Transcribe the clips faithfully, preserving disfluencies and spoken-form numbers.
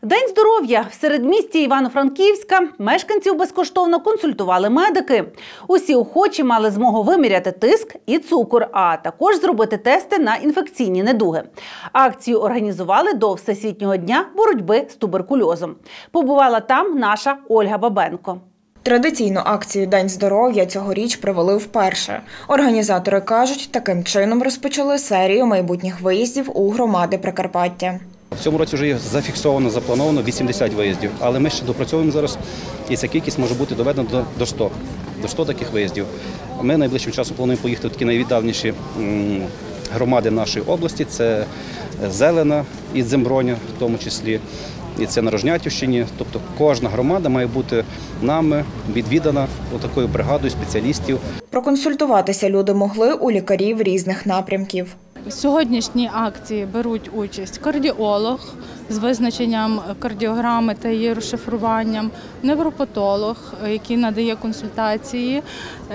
День здоров'я. В середмісті Івано-Франківська мешканців безкоштовно консультували медики. Усі охочі мали змогу виміряти тиск і цукор, а також зробити тести на інфекційні недуги. Акцію організували до Всесвітнього дня боротьби з туберкульозом. Побувала там наша Ольга Бабенко. Традиційну акцію «День здоров'я» цьогоріч провели вперше. Організатори кажуть, таким чином розпочали серію майбутніх виїздів у громади Прикарпаття. В цьому році вже є зафіксовано, заплановано вісімдесят виїздів, але ми ще допрацьовуємо зараз, і ця кількість може бути доведена до ста. До ста таких виїздів. Ми найближчим часом плануємо поїхати в такі найвіддаленіші громади нашої області. Це Зелена і Дземброня в тому числі, і це на Рожнятівщині. Тобто кожна громада має бути нами відвідана такою бригадою спеціалістів. Проконсультуватися люди могли у лікарів різних напрямків. В сьогоднішній акції беруть участь кардіолог з визначенням кардіограми та її розшифруванням, невропатолог, який надає консультації,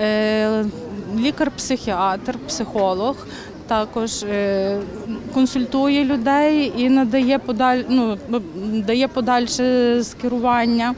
лікар-психіатр, психолог, також консультує людей і надає подаль, ну, дає подальше скерування.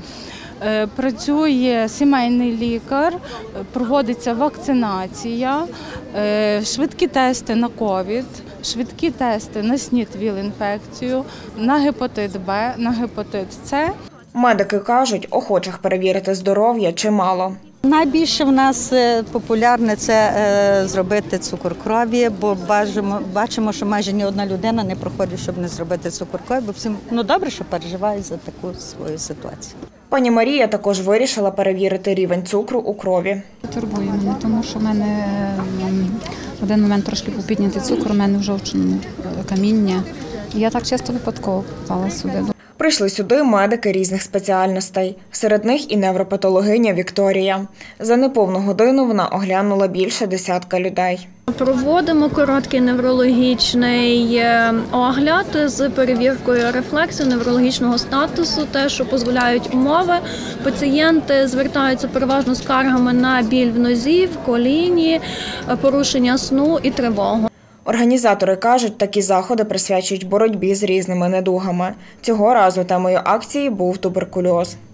Працює сімейний лікар, проводиться вакцинація, швидкі тести на ковід, швидкі тести на СНІД-ВІЛ-інфекцію, на гепатит Б, на гепатит С. Медики кажуть, охочих перевірити здоров'я чимало. Найбільше в нас популярне – це зробити цукор крові, бо бачимо, бачимо, що майже ні одна людина не проходить, щоб не зробити цукор крові, бо всім ну, добре, що переживають за таку свою ситуацію. Пані Марія також вирішила перевірити рівень цукру у крові. Турбує мене, тому що в мене в один момент трошки був піднятий цукор, у мене в жовчному каміння. І я так часто випадково попала сюди. Прийшли сюди медики різних спеціальностей. Серед них і невропатологиня Вікторія. За неповну годину вона оглянула більше десятка людей. Проводимо короткий неврологічний огляд з перевіркою рефлексів, неврологічного статусу, те, що дозволяють умови. Пацієнти звертаються переважно з скаргами на біль в нозі, в коліні, порушення сну і тривогу. Організатори кажуть, такі заходи присвячують боротьбі з різними недугами. Цього разу темою акції був туберкульоз.